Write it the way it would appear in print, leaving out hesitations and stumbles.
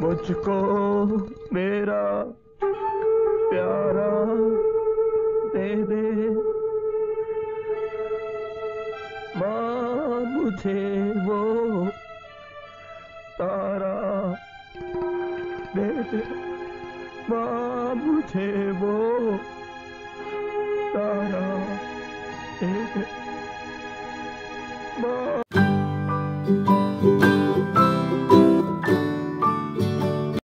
मुझको मेरा प्यारा दे दे माँ, मुझे वो तारा दे दे माँ, मुझे वो तारा दे दे माँ।